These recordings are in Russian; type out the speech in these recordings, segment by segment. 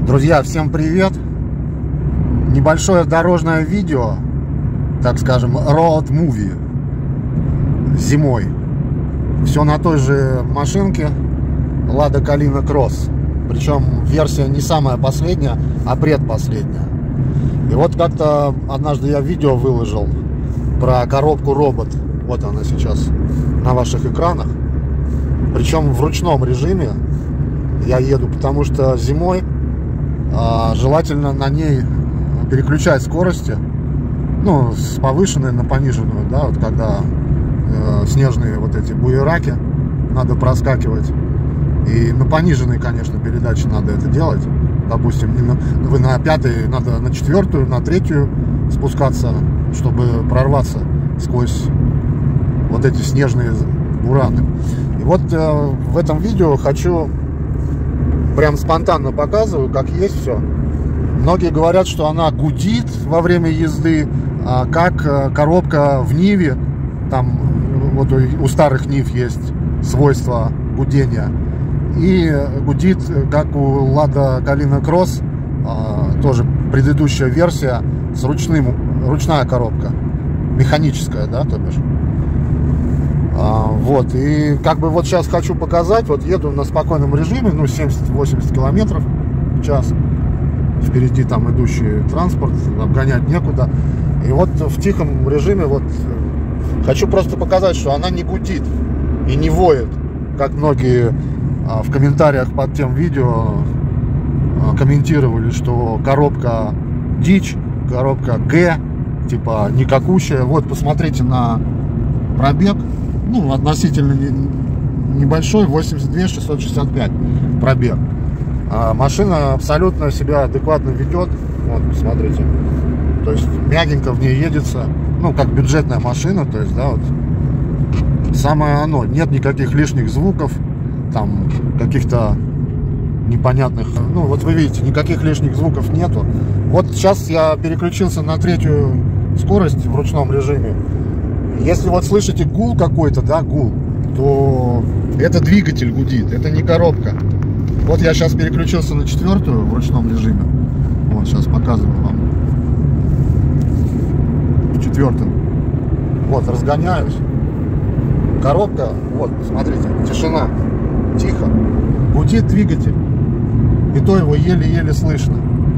Друзья, всем привет! Небольшое дорожное видео, так скажем, road movie зимой. Все на той же машинке Lada Kalina Cross. Причем версия не самая последняя, а предпоследняя. И вот как-то однажды я видео выложил про коробку робот. Вот она сейчас на ваших экранах. Причем в ручном режиме я еду, потому что зимой желательно на ней переключать скорости, ну, с повышенной на пониженную, да, вот когда снежные вот эти буераки надо проскакивать. И на пониженной, конечно, передаче надо это делать. Допустим, вы на пятой, надо на четвертую, на третью спускаться, чтобы прорваться сквозь вот эти снежные бураны. И вот в этом видео хочу прям спонтанно показываю, как есть все. Многие говорят, что она гудит во время езды, как коробка в Ниве. Там вот у старых Нив есть свойство гудения. И гудит, как у Lada Kalina Cross, тоже предыдущая версия с ручная коробка, механическая, да, то бишь. Вот, и как бы вот сейчас хочу показать, вот еду на спокойном режиме, ну, 70-80 километров в час. Впереди там идущий транспорт, обгонять некуда. И вот в тихом режиме вот хочу просто показать, что она не гудит и не воет, как многие в комментариях под тем видео комментировали, что коробка дичь, коробка Г, типа никакущая. Вот, посмотрите на пробег, ну, относительно небольшой, 82 665 пробег. Машина абсолютно себя адекватно ведет. Вот, посмотрите. То есть мягенько в ней едется. Ну, как бюджетная машина, то есть, да, вот. Самое оно. Нет никаких лишних звуков, там, каких-то непонятных. Ну, вот вы видите, никаких лишних звуков нету. Вот сейчас я переключился на третью скорость в ручном режиме. Если вот слышите гул какой-то, да, гул, то это двигатель гудит, это не коробка. Вот я сейчас переключился на четвертую в ручном режиме. Вот, сейчас показываю вам. В четвертом. Вот, разгоняюсь. Коробка, вот, смотрите, тишина, тихо. Гудит двигатель. И то его еле-еле слышно.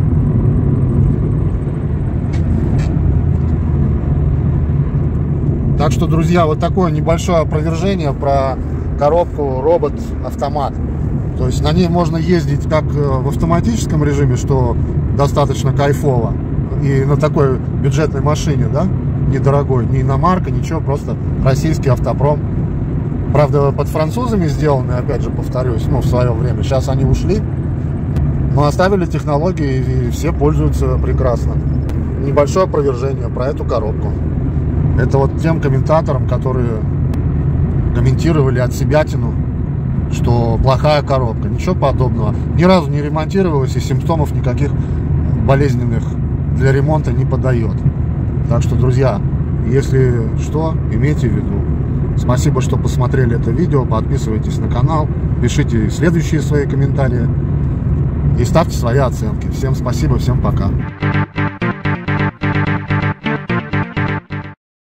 Так что, друзья, вот такое небольшое опровержение про коробку робот-автомат. То есть на ней можно ездить как в автоматическом режиме, что достаточно кайфово. И на такой бюджетной машине, да, недорогой, не иномарка, ничего, просто российский автопром. Правда, под французами сделаны, опять же, повторюсь, ну, в свое время. Сейчас они ушли, но оставили технологии, и все пользуются прекрасно. Небольшое опровержение про эту коробку. Это вот тем комментаторам, которые комментировали от себятину, что плохая коробка. Ничего подобного. Ни разу не ремонтировалась и симптомов никаких болезненных для ремонта не подает. Так что, друзья, если что, имейте в виду. Спасибо, что посмотрели это видео. Подписывайтесь на канал, пишите следующие свои комментарии и ставьте свои оценки. Всем спасибо, всем пока.